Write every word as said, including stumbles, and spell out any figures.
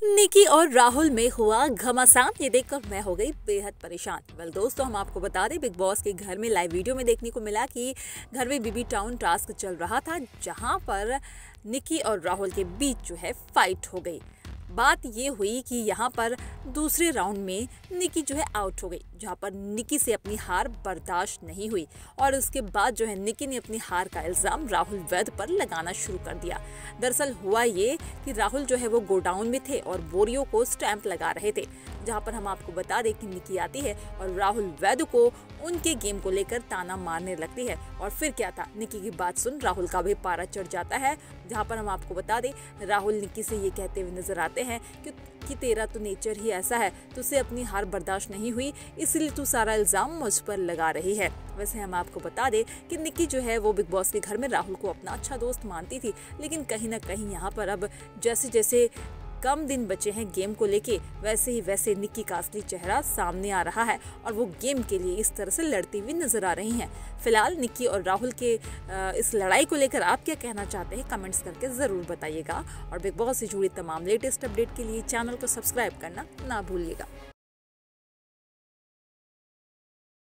निकी और राहुल में हुआ घमासान, ये देखकर मैं हो गई बेहद परेशान। वेल दोस्तों, हम आपको बता दें, बिग बॉस के घर में लाइव वीडियो में देखने को मिला कि घर में बीबी टाउन टास्क चल रहा था, जहां पर निकी और राहुल के बीच जो है फाइट हो गई। बात ये हुई कि यहाँ पर दूसरे राउंड में निकी जो है आउट हो गई, जहाँ पर निकी से अपनी हार बर्दाश्त नहीं हुई और उसके बाद जो है निकी ने अपनी हार का इल्ज़ाम राहुल वैद पर लगाना शुरू कर दिया। दरअसल हुआ ये कि राहुल जो है वो गोडाउन में थे और बोरियों को स्टैंप लगा रहे थे, जहाँ पर हम आपको बता दें कि निकी आती है और राहुल वैद को उनके गेम को लेकर ताना मारने लगती है। और फिर क्या था, निकी की बात सुन राहुल का भी पारा चढ़ जाता है, जहाँ पर हम आपको बता दें राहुल निकी से ये कहते हुए नजर आते हैं कि, कि तेरा तो नेचर ही ऐसा है, तुझसे अपनी हार बर्दाश्त नहीं हुई, इसलिए तू सारा इल्जाम मुझ पर लगा रही है। वैसे हम आपको बता दें कि निकी जो है वो बिग बॉस के घर में राहुल को अपना अच्छा दोस्त मानती थी, लेकिन कहीं ना कहीं यहाँ पर अब जैसे जैसे कम दिन बचे हैं गेम को लेके, वैसे ही वैसे निकी का असली चेहरा सामने आ रहा है और वो गेम के लिए इस तरह से लड़ती हुई नजर आ रही हैं। फिलहाल निकी और राहुल के इस लड़ाई को लेकर आप क्या कहना चाहते हैं, कमेंट्स करके ज़रूर बताइएगा। और बिग बॉस से जुड़ी तमाम लेटेस्ट अपडेट के लिए चैनल को सब्सक्राइब करना ना भूलिएगा।